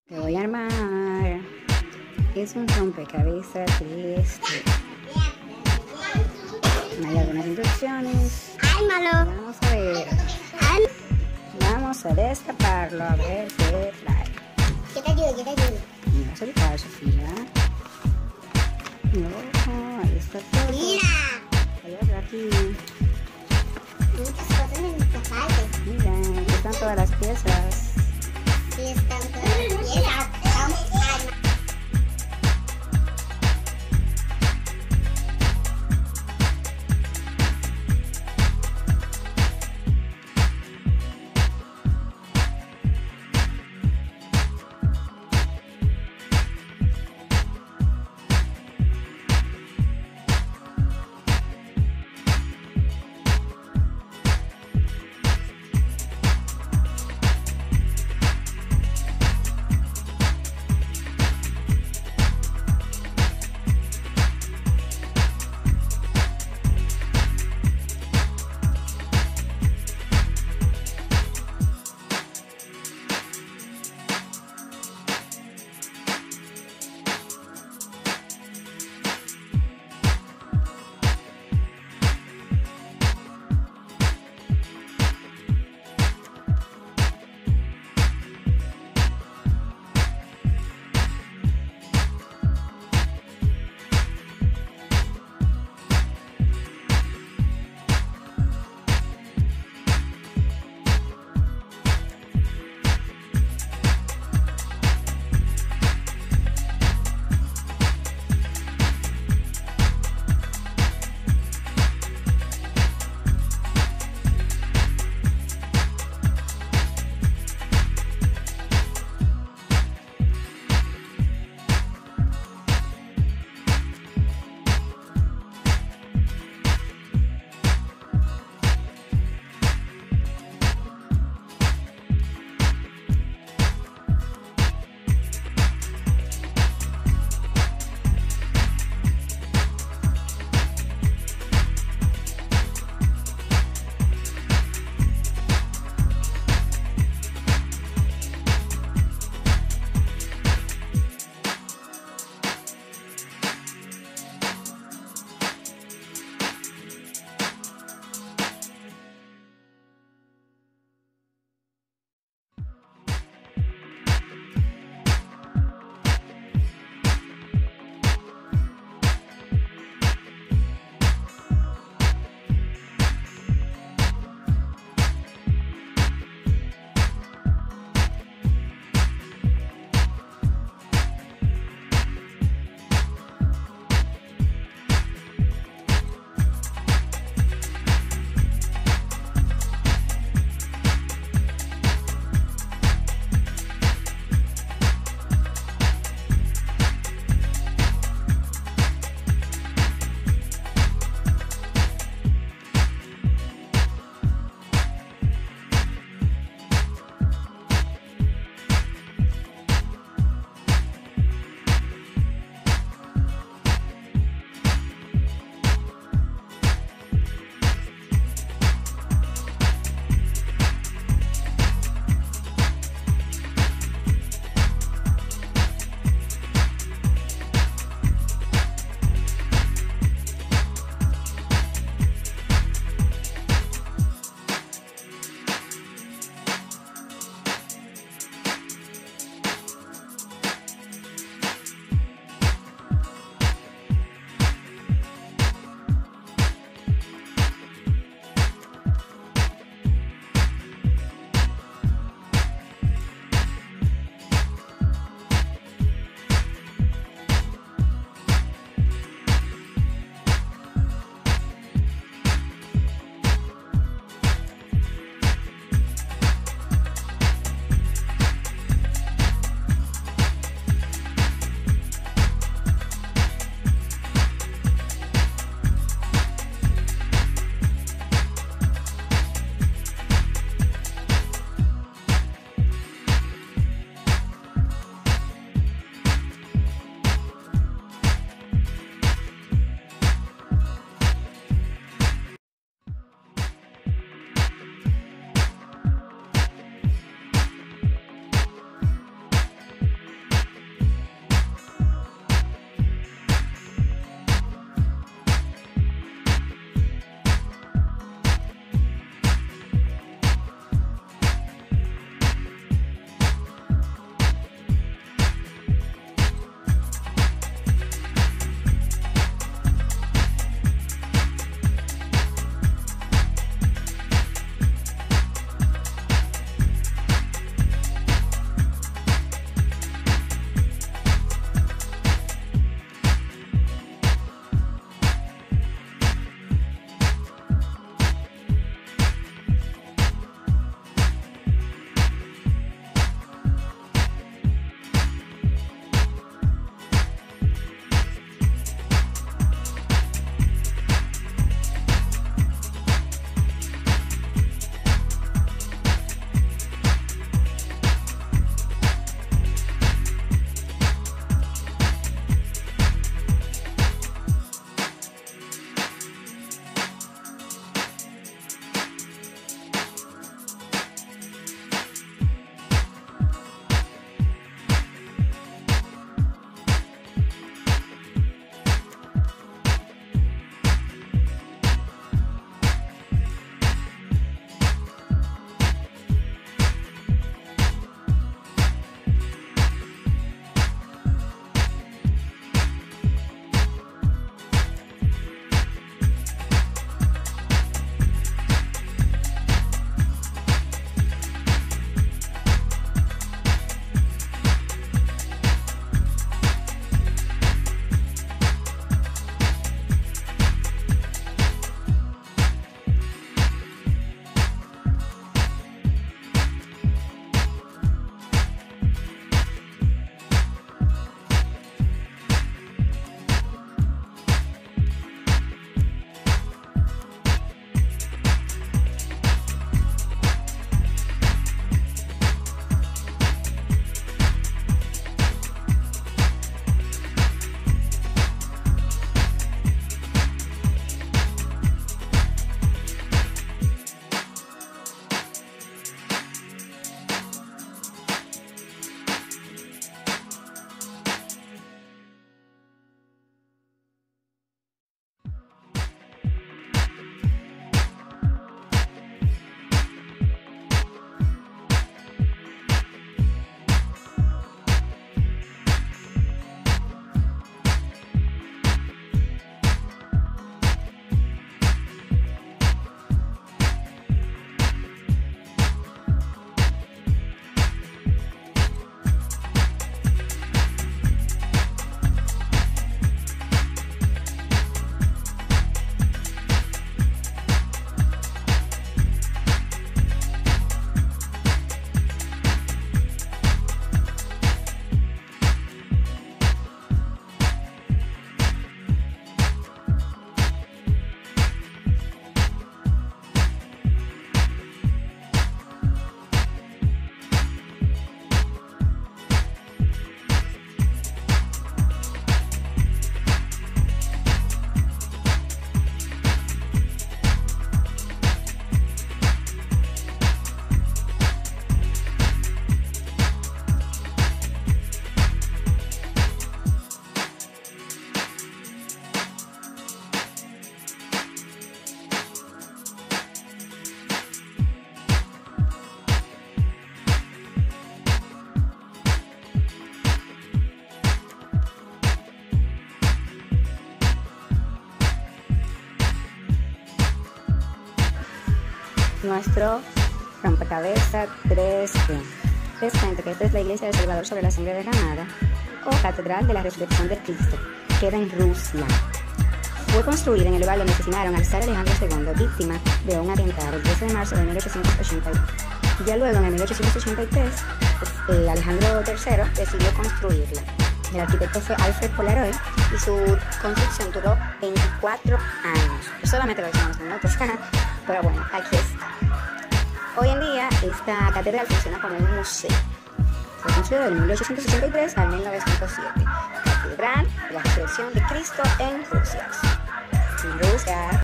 Te voy a armar. Es un rompecabezas de este. Hay algunas instrucciones. Ármalo. Vamos a ver. Vamos a destaparlo a ver qué trae. Yo te ayudo, yo te ayudo. Mira, a soltar, Sofía. No, ahí está todo. Mira. Hay otro aquí. Muchas cosas en esta parte. Mira, aquí están todas las piezas. Sí, están todas las piezas. Vamos a armar. nuestro rompecabezas 3D. Les cuento que esta es la iglesia del Salvador sobre la sangre derramada o Catedral de la Resurrección de Cristo. Queda en Rusia. Fue construida en el lugar donde asesinaron al zar Alejandro II, víctima de un atentado el 13 de marzo de 1882. Ya luego, en el 1883, Alejandro III decidió construirla. El arquitecto fue Alfred Polaroid y su construcción duró 24 años. Yo solamente lo decimos minutos, pero bueno, aquí está. Hoy en día, esta catedral funciona como un museo. Fue construida del 1883 al 1907. Catedral de la Resurrección de Cristo en Rusia.